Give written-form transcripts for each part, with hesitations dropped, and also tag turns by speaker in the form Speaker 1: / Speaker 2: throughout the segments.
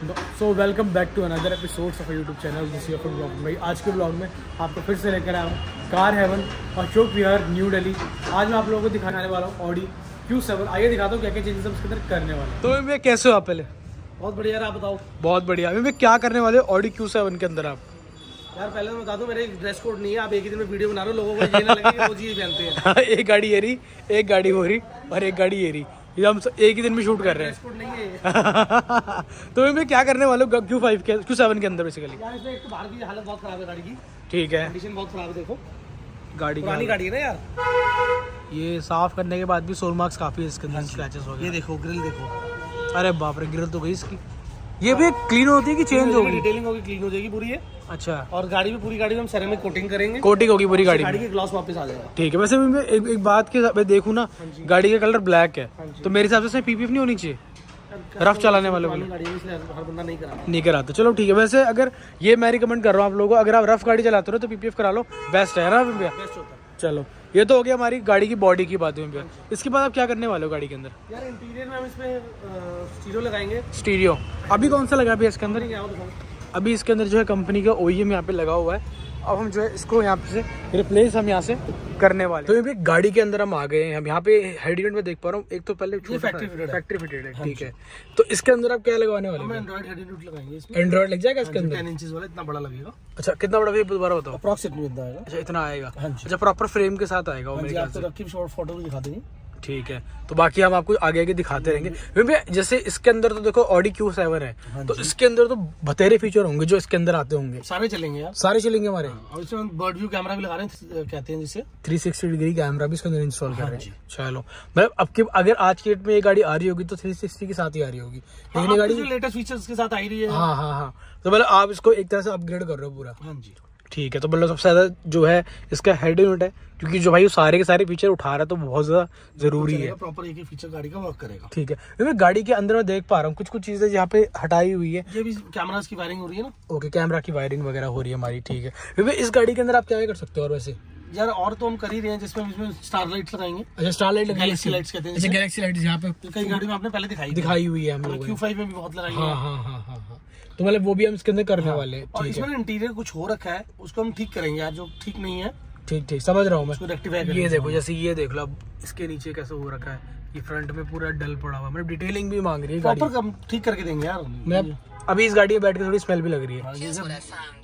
Speaker 1: So welcome back to another episode of YouTube channel this your blog. भाई आज के blog में आपको फिर से लेकर आया हूँ Car Haven Ashok Vihar New Delhi. आज मैं आप लोगों को दिखाने वाला हूँ ऑडी Q7। आइए दिखाता हूँ क्या क्या चेंजेस हम इसके अंदर करने वाले हैं। तो मैं कैसे हो आप? पहले
Speaker 2: बहुत बढ़िया यार, आप बताओ।
Speaker 1: बहुत बढ़िया। मैं क्या करने वाले हो ऑडी Q7 के अंदर आप?
Speaker 2: यार पहले मैं बता दूं, मेरे ड्रेस कोड नहीं है। आप एक ही दिन में वीडियो बना रहे हो, लोगों को ये ना लगे कि वो चीज पहनते हैं।
Speaker 1: एक गाड़ी ये रही, एक गाड़ी हो रही और एक गाड़ी ये रही। ये हम एक ही दिन में शूट कर रहे हैं।
Speaker 2: नहीं है।
Speaker 1: तो मैं क्या करने वाला हूँ Q7 के अंदर बेसिकली?
Speaker 2: यार इसमें एक तो बाहर की हालत बहुत खराब है गाड़ी की।
Speaker 1: ठीक है,
Speaker 2: कंडीशन बहुत खराब है। देखो
Speaker 1: गाड़ी
Speaker 2: पुरानी गाड़ी है ना यार।
Speaker 1: ये साफ करने के बाद भी सोल मार्क्स काफी है इसके अंदर, स्क्रैचेस हो गए।
Speaker 2: ये देखो ग्रिल देखो।
Speaker 1: अरे बाप रे, ग्रिल तो गई इसकी। ये भी क्लीन होती है कि चेंज होगी?
Speaker 2: डिटेलिंग होगी, क्लीन हो जाएगी पूरी है।
Speaker 1: अच्छा।
Speaker 2: और गाड़ी में पूरी गाड़ी में हम सेरेमिक कोटिंग करेंगे।
Speaker 1: कोटिंग होगी पूरी गाड़ी
Speaker 2: गाड़ी के ग्लास वापस आ जाएगा।
Speaker 1: ठीक है। वैसे मैं एक बात की मैं देखूँ ना, गाड़ी का कलर ब्लैक है तो मेरे हिसाब से पीपीएफ नहीं होनी चाहिए रफ चलाने वाले को।
Speaker 2: हर बंदा
Speaker 1: नहीं कराता। चलो ठीक है। वैसे अगर ये मैं रिकमेंड कर रहा हूँ आप लोगों को, अगर आप रफ गाड़ी चलाते हो तो पीपीएफ करा लो, बेस्ट है ना भैया?
Speaker 2: बेस्ट होता है।
Speaker 1: चलो ये तो हो गया हमारी गाड़ी की बॉडी की बात भैया। इसके बाद आप क्या करने वाले हो गाड़ी के अंदर?
Speaker 2: यार इंटीरियर में हम इसमें स्टीरियो लगाएंगे।
Speaker 1: स्टीरियो अभी कौन सा लगा भैया इसके अंदर? अभी इसके अंदर जो है कंपनी का OEM यहाँ पे लगा हुआ है। अब हम जो है इसको यहाँ पे से रिप्लेस हम यहाँ से करने वाले। तो ये गाड़ी के अंदर हम आ गए हैं। हम यहाँ पे हेड यूनिट में देख पा रहा हूँ, एक तो पहले फैक्ट्री फिटेड है। ठीक है। तो इसके अंदर आप क्या लगवाने वाले?
Speaker 2: हम एंड्रॉइड हेड यूनिट लगाएंगे।
Speaker 1: एंड्रॉइड लग जाएगा इसके अंदर?
Speaker 2: 10 इंचेस वाला, इतना बड़ा लगेगा।
Speaker 1: अच्छा कितना बड़ा भैया दोबारा बताओ?
Speaker 2: अप्रॉक्सीमेटली इतना आएगा।
Speaker 1: अच्छा इतना आएगा। अच्छा प्रॉपर फ्रेम के साथ आएगा वो मेरे ख्याल से।
Speaker 2: आपको शॉर्ट फोटो भी दिखा देंगे।
Speaker 1: ठीक है। तो बाकी हम आपको आगे आगे दिखाते रहेंगे। जैसे इसके अंदर तो देखो ऑडी Q7 है, तो इसके अंदर तो बतेरे फीचर होंगे जो इसके अंदर आते होंगे।
Speaker 2: सारे चलेंगे यार,
Speaker 1: सारे चलेंगे हमारे।
Speaker 2: और इसमें बर्ड व्यू कैमरा भी लगा रहे हैं, कहते हैं जिसे
Speaker 1: 360 डिग्री कैमरा भी इसके अंदर इंस्टॉल कर रहे हैं। चलो मतलब अब अगर आज की डेट में ये गाड़ी आ रही होगी तो 360 के साथ ही आ रही होगी। लेकिन ये गाड़ी
Speaker 2: लेटेस्ट फीचर्स के साथ आ रही है।
Speaker 1: हाँ। तो मतलब आप इसको एक तरह से अपग्रेड कर रहे हो पूरा।
Speaker 2: हाँ जी।
Speaker 1: ठीक है। तो मतलब सबसे ज्यादा जो है इसका हेड यूनिट है, क्योंकि जो भाई सारे के सारे फीचर उठा रहा है तो बहुत ज्यादा जरूरी है।
Speaker 2: प्रॉपर एक ही फीचर गाड़ी का वर्क करेगा।
Speaker 1: ठीक है। मैं गाड़ी के अंदर में देख पा रहा हूँ कुछ चीजें यहाँ पे हटाई हुई है।
Speaker 2: ये भी कैमरास की वायरिंग हो रही है ना।
Speaker 1: ओके, कैमरा की वायरिंग वगैरह हो रही है हमारी। ठीक है। इस गाड़ी के अंदर आप क्या कर सकते हो? और वैसे
Speaker 2: यार और तो हम कर ही रहे हैं, जिसमें इसमें स्टार लाइट्स लगाएंगे।
Speaker 1: अच्छा स्टार लाइट,
Speaker 2: गैलेक्सी लाइट्स कहते हैं।
Speaker 1: अच्छा गैलेक्सी लाइट यहाँ पे
Speaker 2: कई गाड़ी में आपने पहले दिखाई हुई
Speaker 1: है हम लोगों ने।
Speaker 2: Q5 में भी बहुत लगाई है।
Speaker 1: हाँ। तो मतलब वो भी हम इसके अंदर करने वाले हैं।
Speaker 2: और इसमें इंटीरियर कुछ हो रखा है, उसको हम ठीक करेंगे यार, जो ठीक नहीं है।
Speaker 1: ठीक समझ रहा हूँ मैं।
Speaker 2: ये
Speaker 1: देखो जैसे ये देख लो अब इसके नीचे कैसे हो रखा है, ये फ्रंट में पूरा डल पड़ा हुआ है। मतलब डिटेलिंग भी मांग रही है गाड़ी।
Speaker 2: प्रॉपर ठीक करके देंगे यार।
Speaker 1: मैं अभी इस गाड़ी में बैठ के थोड़ी स्मेल भी लग रही है,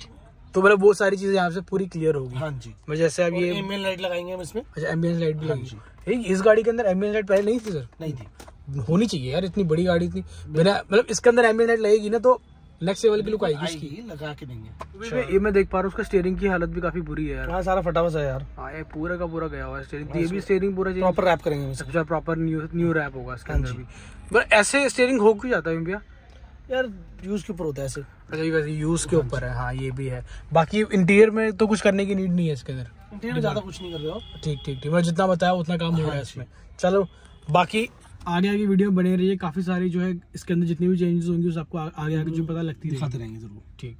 Speaker 1: तो मतलब वो सारी चीजें यहाँ से पूरी क्लियर होगी।
Speaker 2: हाँ जी।
Speaker 1: मैं जैसे अब ये
Speaker 2: एम्बिएंट लाइट लगाएंगे हम इसमें।
Speaker 1: अच्छा एम्बिएंट लाइट भी लगेगी। इस गाड़ी के अंदर एम्बिएंट लाइट पहले नहीं थी सर?
Speaker 2: नहीं थी,
Speaker 1: होनी चाहिए यार, इतनी बड़ी गाड़ी थी। मतलब इसके अंदर एम्बिएंट लाइट लगेगी ना तो नेक्स्ट लेवल की लुक आएगी इसकी।
Speaker 2: लगा के देंगे।
Speaker 1: ये मैं देख पा रहा हूँ उसका स्टीयरिंग की हालत भी काफी बुरी है यार।
Speaker 2: हाँ सारा फटा हुआ है यार।
Speaker 1: हाँ ये पूरा का पूरा गया हुआ है स्टीयरिंग। ये भी स्टीयरिंग पूरा
Speaker 2: प्रॉपर रैप करेंगे।
Speaker 1: अच्छा प्रॉपर न्यू रैप होगा इसके अंदर भी। बट ऐसे स्टीयरिंग हो क्यों जाता है भैया?
Speaker 2: यार यूज के ऊपर होता है ऐसे।
Speaker 1: अच्छा ये वैसे यूज के ऊपर है। हाँ ये भी है। बाकी इंटीरियर में तो कुछ करने की नीड नहीं है इसके अंदर।
Speaker 2: इंटीरियर में ज्यादा कुछ नहीं कर रहे हो।
Speaker 1: ठीक मैं जितना बताया उतना काम हो रहा है इसमें। चलो बाकी आगे वीडियो बने रही है। काफी सारी जो है इसके अंदर जितनी भी चेंजेस होंगी उस आपको आगे जो पता लगती है
Speaker 2: दिखाते रहेंगे जरूर।
Speaker 1: ठीक।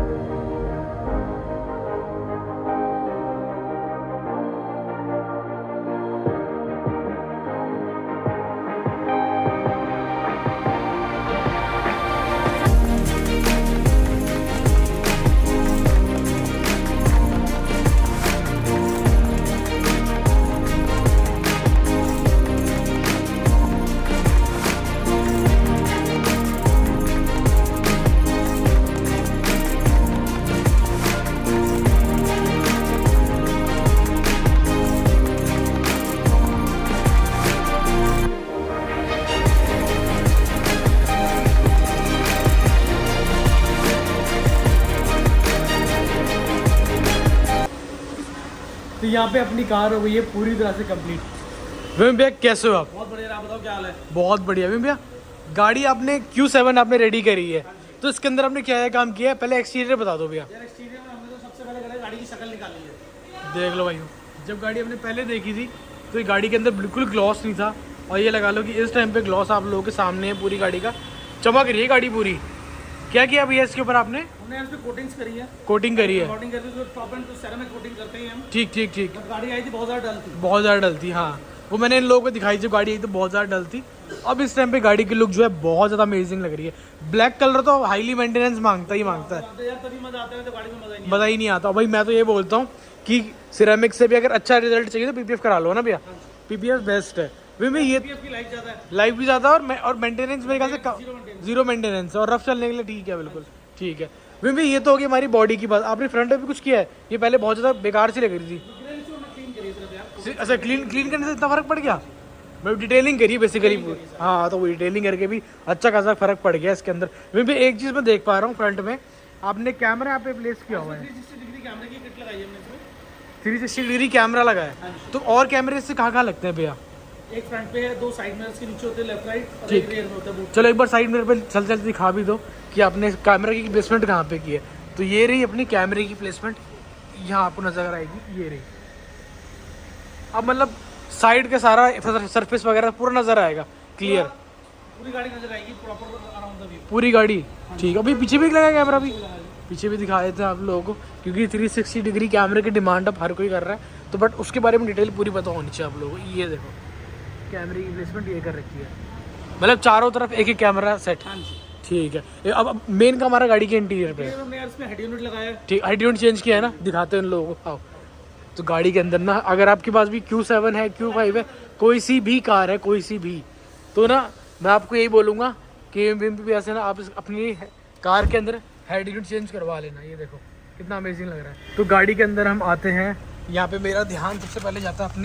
Speaker 1: तो यहाँ पे अपनी कार हो गई है पूरी तरह से कंप्लीट। भैया कैसे हो आप?
Speaker 2: बहुत बढ़िया। आप बताओ क्या हाल है?
Speaker 1: बहुत बढ़िया। भैया गाड़ी आपने Q7 आपने रेडी करी है, तो इसके अंदर आपने क्या काम किया है? पहले एक्सटीरियर बता दो भैया।
Speaker 2: यार एक्सटीरियर में हमने तो सबसे पहले गाड़ी की शक्ल निकाली है।
Speaker 1: देख लो भाई, जब गाड़ी हमने पहले देखी थी तो ये गाड़ी के अंदर बिल्कुल ग्लॉस नहीं था, और ये लगा लो कि इस टाइम पे ग्लॉस आप लोगों के सामने है। पूरी गाड़ी का चमक रही है गाड़ी पूरी। क्या किया भैया इसके ऊपर आपने?
Speaker 2: हमने इस पे कोटिंग्स करी है।
Speaker 1: कोटिंग करी है।
Speaker 2: कोटिंग करते तो टॉप एंड तो सेरेमिक कोटिंग करते हैं हम।
Speaker 1: ठीक।
Speaker 2: गाड़ी आई थी बहुत ज्यादा डल थी।
Speaker 1: हाँ वो मैंने इन लोगों को दिखाई, जब गाड़ी आई तो बहुत ज्यादा डल थी, अब इस टाइम पे गाड़ी की लुक जो है बहुत ज़्यादा अमेजिंग लग रही है। ब्लैक कलर तो हाईली मेंटेनेंस मांगता है
Speaker 2: यार तभी मजा आता है, तो गाड़ी में
Speaker 1: मज़ा ही नहीं आता। भाई मैं तो ये बोलता हूँ कि सिरेमिक से भी अगर अच्छा रिजल्ट चाहिए तो पीपीएफ करा लो ना भैया, पीपीएफ बेस्ट है। भैया ये लाइफ भी ज़्यादा और मेंटेनेंस मेरे ख्याल से जीरो मेंटेनेंस और रफ चलने के लिए ठीक है, बिल्कुल ठीक है। भैया ये तो होगी हमारी बॉडी की बात। आपने फ्रंट में भी कुछ किया है? ये पहले बहुत ज़्यादा बेकार सी लग रही थी। अच्छा, क्लीन करने से इतना फर्क पड़ गया? मैं डिटेलिंग करी बेसिकली। हाँ, तो वो डिटेलिंग करके भी अच्छा खासा फर्क पड़ गया इसके अंदर। मैं भी एक चीज़ मैं देख पा रहा हूँ, फ्रंट में आपने कैमरा यहाँ पे प्लेस किया हुआ है, 360 डिग्री कैमरा लगा है। तो और कैमरे इससे कहाँ लगते हैं भैया?
Speaker 2: एक फ्रंट पे है, 2 साइड मिरर्स के नीचे होते हैं लेफ्ट राइट, और एक रियर में होता है।
Speaker 1: चलो एक बार साइड मिरर पे चल दिखा भी दो कि आपने कैमरा की प्लेसमेंट कहाँ पे की है। तो ये रही अपनी कैमरे की प्लेसमेंट, यहाँ आपको नजर आएगी, ये रही। अब मतलब साइड का सारा सरफेस वगैरह पूरा नजर आएगा क्लियर,
Speaker 2: पूरी गाड़ी नजर आएगी, प्रॉपर अराउंड द व्यू
Speaker 1: पूरी गाड़ी। ठीक है, अभी पीछे भी लगा कैमरा, भी पीछे भी दिखा देते हैं आप लोगों को, क्योंकि 360 डिग्री कैमरे की डिमांड अब हर कोई कर रहा है। तो बट उसके बारे में डिटेल पूरी पता होनी चाहिए आप लोगों को। ये देखो कैमरे की प्लेसमेंट ये कर रखी है, मतलब चारों तरफ एक कैमरा सेट। ठीक है, अब मेन का हमारा गाड़ी के इंटीरियर पे
Speaker 2: इसमें हेड यूनिट लगाया है।
Speaker 1: ठीक, हेड यूनिट चेंज किया है ना, दिखाते हैं उन लोगों को। आओ, तो गाड़ी के अंदर ना अगर आपके पास भी Q7 है, Q5 है, कोई सी भी कार है, कोई सी भी, तो ना मैं आपको यही बोलूँगा कि ऐसे ना आप अपनी कार के अंदर हेड यूनिट चेंज करवा लेना। ये देखो कितना अमेजिंग लग रहा है। तो गाड़ी के अंदर हम आते हैं, यहाँ पे मेरा ध्यान सबसे पहले जाता है अपने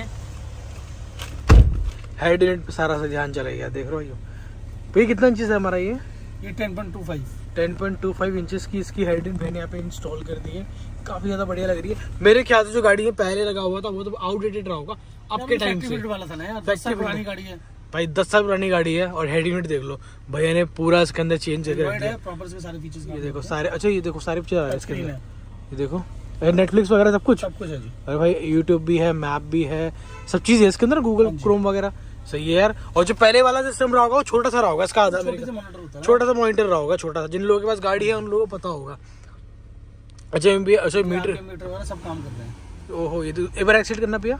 Speaker 1: हेड यूनिट पे, सारा सा ध्यान चला गया। देख रहे हो भाई कितना इंचेस है हमारा ये 10.25 इंचेस की इसकी हेड यूनिट मैंने यहाँ पे इंस्टॉल कर दी है। काफी ज़्यादा बढ़िया लग रही है। मेरे ख्याल से जो गाड़ी है पहले लगा हुआ था वो तो आउटडेटेड रहा होगा आपके टाइम से,
Speaker 2: वाला था ना यार, 10 साल पुरानी गाड़ी है
Speaker 1: भाई, 10 साल पुरानी गाड़ी है। और हेड यूनिट देख लो भैया ने पूरा इसके अंदर चेंज करके रख दिया,
Speaker 2: प्रॉपर से सारे फीचर्स।
Speaker 1: ये देखो सारे, अच्छा ये देखो सारे फीचर आ रहे हैं इसके अंदर, ये देखो नेटफ्लिक्स वगैरह सब कुछ
Speaker 2: है जी।
Speaker 1: अरे भाई यूट्यूब भी है, मैप भी है, सब चीज़ है इसके अंदर, गूगल क्रोम वगैरह। सही है यार। और जो पहले वाला सिस्टम रहा होगा वो छोटा सा रहा होगा, इसका आधा छोटा सा मॉनिटर रहा होगा, छोटा सा। जिन लोगों के पास गाड़ी है उन लोगों को पता होगा। अच्छा अच्छा मीटर
Speaker 2: वगैरह सब काम कर रहे हैं।
Speaker 1: ओहो, ये तो एक बार एक्सीड करना पिया।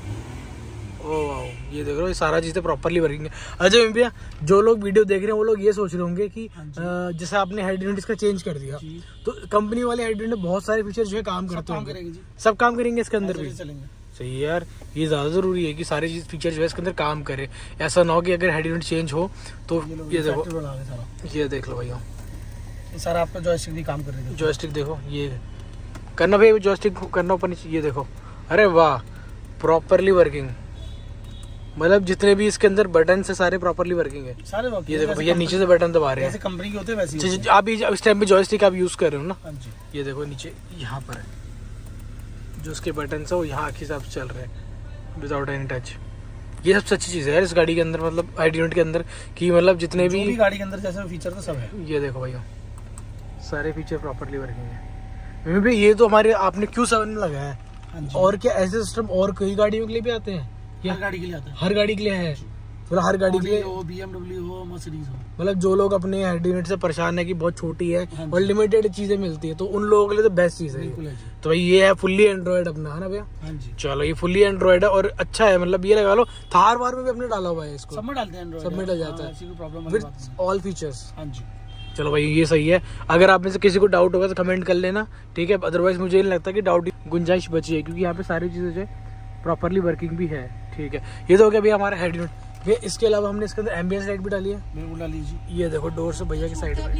Speaker 1: ओह वाओ, ये देख रहे हो ये सारा चीज़ें प्रॉपरली वर्किंग है। अच्छा भैया, जो लोग वीडियो देख रहे हैं वो लोग ये सोच रहे होंगे कि जैसे आपने हेड यूनिट इसका चेंज कर दिया तो कंपनी वाले हेड यूनिट में बहुत सारे फीचर जो है काम करते होंगे, सब काम करेंगे इसके अंदर भी। सही है यार, ये ज़्यादा ज़रूरी है कि सारे चीज़ फीचर जो है इसके अंदर काम करे। ऐसा ना हो कि अगर हेड यूनिट चेंज हो तो ये देखो, ये देख लो भैया
Speaker 2: सारा आपका जॉयस्टिक भी काम कर रही है।
Speaker 1: जॉयस्टिक देखो, ये करना भाई, जॉयस्टिक करना ऊपर नीचे, ये देखो, अरे वाह प्रॉपरली वर्किंग। मतलब जितने भी इसके अंदर बटन है सारे प्रॉपरली वर्किंग है, सारे। ये देखो भैया नीचे से बटन दबा रहे हैं,
Speaker 2: जैसे कंपनी के होते हैं वैसे।
Speaker 1: आप इस टाइम पे जॉयस्टिक आप यूज कर रहे हो ना, ये देखो नीचे यहाँ पर है जो उसके बटन है वो यहाँ के हिसाब से चल रहे हैं विदाउट एनी टच। ये सबसे अच्छी चीज़ है यार इस गाड़ी के अंदर, मतलब हेड यूनिट के अंदर, कि मतलब जितने भी
Speaker 2: गाड़ी के अंदर जैसे फीचर तो सब है।
Speaker 1: ये देखो भैया सारे फीचर प्रॉपरली वर्किंग है। भी ये तो हमारे आपने Q7 में लगाया है, और क्या ऐसे सिस्टम और कई गाड़ियों के लिए भी आते हैं?
Speaker 2: हर गाड़ी के लिए आता है,
Speaker 1: हर गाड़ी के लिए है, मतलब हर गाड़ी के लिए
Speaker 2: हो, BMW हो, मर्सिडीज हो।
Speaker 1: मतलब जो लोग अपने हेड यूनिट से परेशान है कि बहुत छोटी है और लिमिटेड चीजें मिलती है, तो उन लोगों के लिए तो बेस्ट चीज है। तो भाई ये है फुल्ली एंड्रॉइड अपना, है ना भैया? चलो ये फुल्ली एंड्रॉइड है और अच्छा है, मतलब ये लगा लो थार वार में भी अपने डाला हुआ है इसको,
Speaker 2: सब में डालते हैं एंड्रॉइड,
Speaker 1: सब में डल जाता है विद ऑल फीचर्स।
Speaker 2: हाँ जी,
Speaker 1: चलो भाई ये सही है। अगर आप में से किसी को डाउट होगा तो कमेंट कर लेना, ठीक है? अदरवाइज मुझे नहीं लगता कि डाउट गुंजाइश बची है, क्योंकि यहाँ पे सारी चीजें जो है प्रॉपरली वर्किंग भी है। ठीक है, ये तो हो गया भैया हमारा हेड यूनिट। भैया इसके अलावा हमने इसके अंदर एम्बियंस लाइट भी डाली है,
Speaker 2: बिल्कुल डाली जी।
Speaker 1: ये देखो डोर से भैया की साइड में,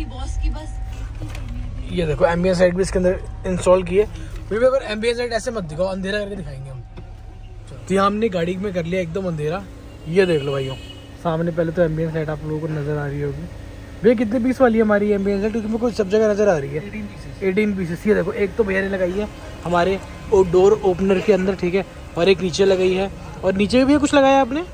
Speaker 1: ये देखो एम्बियंस लाइट भी इसके अंदर इंस्टॉल की है। भैया अगर एम्बियंस लाइट ऐसे मत दिखाओ, अंधेरा करके दिखाएंगे हम। तो यहाँ हमने गाड़ी में कर लिया एकदम अंधेरा, ये देख लो भाइयों सामने। पहले तो एम्बियंस लाइट आप लोगों को नजर आ रही होगी। भैया कितने पीस वाली है हमारी एम्बियंस लाइट? क्योंकि मेरे को सब जगह नजर आ रही है 18 पीसेस। ये देखो एक तो भैया ने लगाई है हमारे डोर ओपनर के अंदर, ठीक है, और एक नीचे लगाई है, और नीचे भी कुछ लगाया आपने।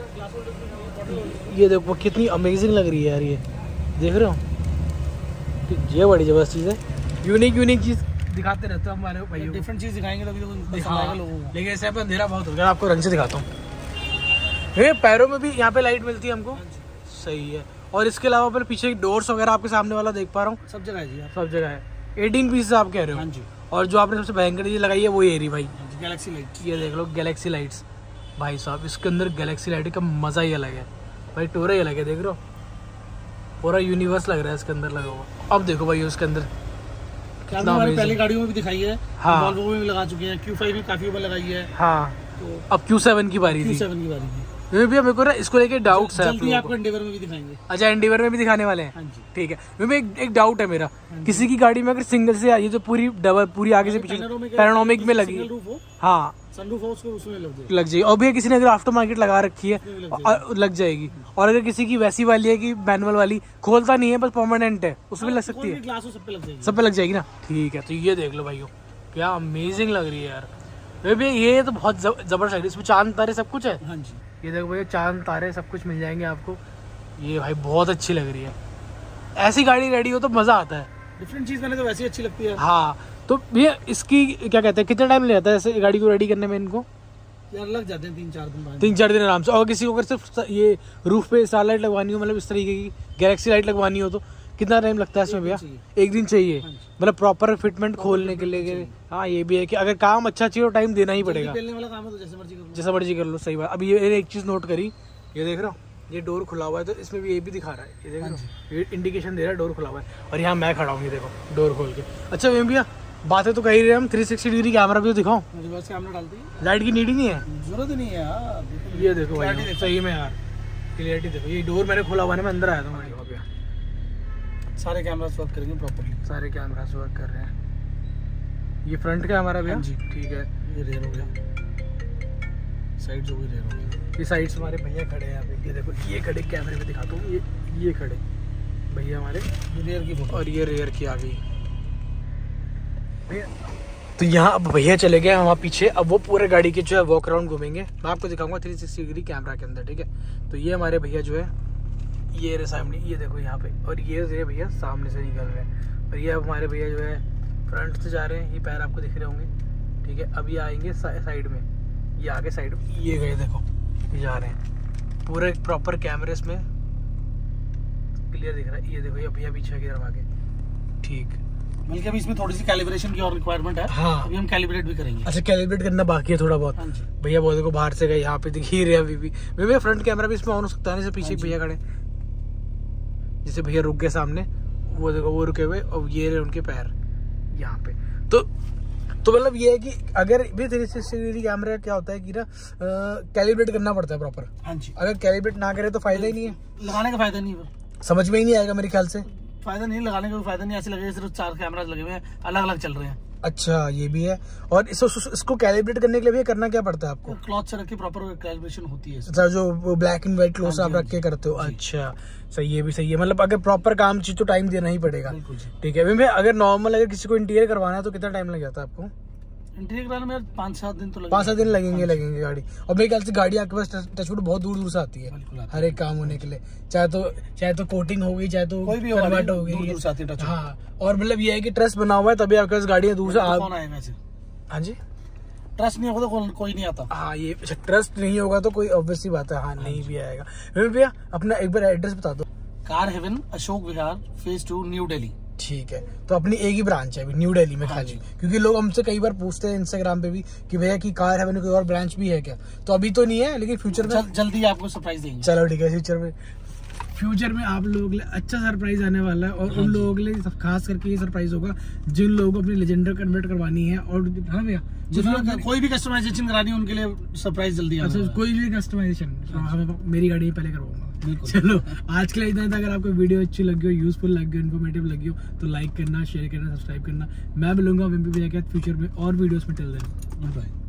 Speaker 1: ये देखो कितनी अमेजिंग लग रही है यार, ये देख रहे हो, ये बड़ी जबरदस्त चीज़ है। यूनिक चीज़ दिखाते रहते हो हमारे भाई,
Speaker 2: डिफरेंट चीज़ दिखाएंगे तभी तो दिखाएगा लोगों को।
Speaker 1: लेकिन ऐसे अंधेरा बहुत हो गया, आपको रंग से दिखाता हूँ। भैया पैरों में भी यहाँ पे लाइट मिलती है हमको, सही है। और इसके अलावा पर पीछे डोर्स वगैरह आपके सामने वाला देख पा रहा हूँ,
Speaker 2: सब जगह है जी,
Speaker 1: सब जगह है। 18 पीस आप कह रहे हो?
Speaker 2: हाँ जी।
Speaker 1: और जो आपने सबसे भयंकर चीज़ लगाई है वो ये रही भाई,
Speaker 2: गैलेक्सी लाइट।
Speaker 1: ये देख लो गैलेक्सी लाइट्स भाई साहब, इसके अंदर गैलेक्सी लाइट का मज़ा ही अलग है। भाई टोरा ही अलग है, देख रहे हो पूरा यूनिवर्स लग रहा है इसके अंदर लगा हुआ। अब देखो भाई उसके अंदर
Speaker 2: कितना हमारी पहली गाड़ियों में भी दिखाई है,
Speaker 1: हाँ
Speaker 2: वॉल्वो में भी लगा चुके हैं, Q5 भी काफी बार लगाई है।
Speaker 1: हाँ
Speaker 2: तो
Speaker 1: अब Q7 की बारी थी।
Speaker 2: Q7 की बारी थी।
Speaker 1: भैया मेरे को ना इसको लेके डाउट्स है।
Speaker 2: जल्दी आपको एंडेवर में भी दिखाएंगे।
Speaker 1: अच्छा एंडेवर में भी दिखाने वाले हैं।
Speaker 2: हाँ जी।
Speaker 1: ठीक है भैया एक डाउट है मेरा, किसी की गाड़ी में अगर सिंगल से आई तो पूरी डबल पूरी आगे से पीछे पैनोरामिक में लगी, हाँ
Speaker 2: सनरूफ हो उसको उसमें
Speaker 1: लग जाएगी। और भैया किसी ने अगर आफ्टर मार्केट लगा रखी है लग जाएगी। और अगर किसी की वैसी वाली है कि मैनुअल वाली खोलता नहीं है बस परमानेंट है उसमें लग सकती है, सब पे लग जाएगी ना। ठीक है तो ये देख लो भाइयों क्या अमेजिंग लग रही है यार भैया, ये तो बहुत जबरदस्त लग रही है। इसमें चांद तारे सब कुछ है।
Speaker 2: हाँ जी
Speaker 1: ये देखो भैया चांद तारे सब कुछ मिल जाएंगे आपको। ये भाई बहुत अच्छी लग रही है, ऐसी गाड़ी रेडी हो तो मजा आता है।
Speaker 2: डिफरेंट चीज मैंने तो वैसे ही अच्छी लगती है।
Speaker 1: हाँ तो भैया इसकी क्या कहते हैं कितना टाइम ले जाता है ऐसे गाड़ी को रेडी करने में इनको?
Speaker 2: यार लग जाते हैं 3-4 दिन,
Speaker 1: 3-4 दिन आराम से। और किसी को अगर सिर्फ ये रूफ पे स्टार लाइट लगवानी हो, मतलब इस तरीके की गैलेक्सी लाइट लगवानी हो तो कितना टाइम लगता है इसमें भैया? 1 दिन चाहिए, मतलब प्रॉपर फिटमेंट खोलने के लिए। हाँ ये भी है कि अगर काम अच्छा चाहिए तो टाइम देना ही पड़ेगा।
Speaker 2: वाला काम है तो जैसे मर्जी
Speaker 1: कर लो। सही बात। अब ये एक चीज नोट करी, ये देख रहा हूँ ये डोर खुला हुआ है तो इसमें भी ये भी दिखा रहा है, ये देख रहा हूँ ये इंडिकेशन दे रहा है डोर खुला हुआ है। और यहाँ मैं खड़ा हूँ, ये देखो डोर खोल के। अच्छा भैया बातें तो कही रहे हम, 360 डिग्री कैमरा भी तो दिखाओ।
Speaker 2: रिवर्स कैमरा डालते हैं,
Speaker 1: लाइट की नीड ही नहीं है,
Speaker 2: जरूरत नहीं है यार।
Speaker 1: ये देखो भाई सही में यार क्लियरिटी देखो। ये डोर मैंने खोला हुआ है, मैं अंदर आया था भैया।
Speaker 2: सारे कैमरास वर्क करेंगे प्रॉपर्ली,
Speaker 1: सारे कैमरास वर्क कर रहे हैं। ये फ्रंट कैमरा भैया जी ठीक है।
Speaker 2: ये रेयर हो गया, साइड जो भी रेयर हो गया।
Speaker 1: ये साइड से हमारे भैया खड़े हैं यहाँ पे, ये देखो ये खड़े कैमरे में दिखाता हूँ। ये खड़े भैया हमारे
Speaker 2: रेयर की फोटो,
Speaker 1: और ये रेयर की आ गई भैया। तो यहाँ अब भैया चले गए वहाँ पीछे, अब वो पूरे गाड़ी के जो है वॉक अराउंड घूमेंगे। मैं आपको दिखाऊंगा 360 डिग्री कैमरा के अंदर, ठीक है। तो ये हमारे भैया जो है ये रहे सामने, ये देखो यहाँ पे, और ये भैया सामने से निकल रहे हैं। और ये अब हमारे भैया जो है फ्रंट से जा रहे हैं, ये पैर आपको दिख रहे होंगे, ठीक है। अब ये आएंगे साइड में, ये आगे साइड में ये गए देखो ये जा रहे हैं पूरे प्रॉपर कैमरेस में क्लियर दिख रहा है। ये देखो ये भैया पीछे की तरफ आगे, ठीक।
Speaker 2: बल्कि अभी इसमें थोड़ी सी कैलिब्रेशन की और रिक्वायरमेंट है।
Speaker 1: हाँ
Speaker 2: अभी हम कैलिब्रेट भी करेंगे।
Speaker 1: अच्छा कैलिब्रेट करना बाकी है थोड़ा बहुत।
Speaker 2: हाँ जी
Speaker 1: भैया बहुत देखो बाहर से गए, यहाँ पे दिख ही रहे अभी भी। भैया फ्रंट कैमरा भी इसमें ऑन हो सकता है, जैसे पीछे भैया खड़े, जैसे भैया रुक गए सामने, वो देखो वो रुके हुए, और ये रहे उनके पैर यहाँ पे। तो मतलब ये है कि अगर भी 360 डिग्री कैमरा क्या होता है कि ना कैलिब्रेट करना पड़ता है प्रॉपर।
Speaker 2: हाँ जी
Speaker 1: अगर कैलिब्रेट ना करे तो फायदा ही नहीं है,
Speaker 2: लगाने का फायदा नहीं है,
Speaker 1: समझ में ही नहीं आएगा मेरे ख्याल से।
Speaker 2: फायदा नहीं, लगाने का कोई फायदा नहीं। ऐसे लगेगा सिर्फ 4 कैमरा लगे हुए हैं, अलग अलग चल रहे हैं।
Speaker 1: अच्छा ये भी है। और इसको कैलिब्रेट करने के लिए भी करना क्या पड़ता है आपको?
Speaker 2: क्लॉथ से रख के प्रॉपर कैलिब्रेशन होती है।
Speaker 1: अच्छा जो ब्लैक एंड व्हाइट क्लॉथ आप रख के करते हो। अच्छा सही है, भी सही है। मतलब अगर प्रॉपर काम चाहिए तो टाइम देना ही पड़ेगा, ठीक है। भैया अगर नॉर्मल अगर किसी को इंटीरियर करवाना है तो कितना टाइम लग जाता है आपको?
Speaker 2: इंटीरियर कराने में 5-7 दिन तो
Speaker 1: 5-7 दिन लगेंगे गाड़ी। और मेरे ख्याल से गाड़ी आपके पास टचवुड बहुत दूर दूर से आती है हर एक काम होने के लिए, चाहे तो कोटिंग हो गई, चाहे तो
Speaker 2: कोई भी
Speaker 1: कन्वर्ट हो गई। हाँ और मतलब ये है कि ट्रस्ट बना हुआ है तभी आपके पास गाड़ियाँ दूर से हाँ जी
Speaker 2: ट्रस्ट नहीं होगा तो कोई नहीं आता।
Speaker 1: हाँ ये ट्रस्ट नहीं होगा तो कोई ऑब्वियस सी बात है, हाँ नहीं भी आएगा। भैया अपना एक बार एड्रेस बता दो।
Speaker 2: Car Haven, Ashok Vihar, phase 2, New Delhi.
Speaker 1: ठीक है, तो अपनी एक ही ब्रांच है अभी न्यू दिल्ली में खाली, क्योंकि लोग हमसे कई बार पूछते हैं इंस्टाग्राम पे भी कि भैया की कार हेवन कोई और ब्रांच भी है क्या? तो अभी तो नहीं है, लेकिन फ्यूचर में
Speaker 2: जल्दी आपको सरप्राइज देंगे।
Speaker 1: चलो ठीक है, फ्यूचर में आप लोगों के लिए अच्छा सरप्राइज आने वाला है। और उन लोगों के लिए खास करके ये सरप्राइज होगा जिन लोगों को अपनी लेजेंडर कन्वर्ट करवानी है। और हाँ भैया
Speaker 2: कोई भी कस्टमाइजेशन करानी है उनके लिए सरप्राइज जल्दी।
Speaker 1: अच्छा कोई भी कस्टमाइजेशन हमें मेरी गाड़ी पहले करवाऊंगा। चलो आज के लिए इतना था। अगर आपको वीडियो अच्छी लगी हो, यूजफुल लगी हो, इन्फॉर्मेटिव लगी हो तो लाइक करना, शेयर करना, सब्सक्राइब करना। मैं मिलूंगा फ्यूचर में और वीडियोस में। Till then good bye.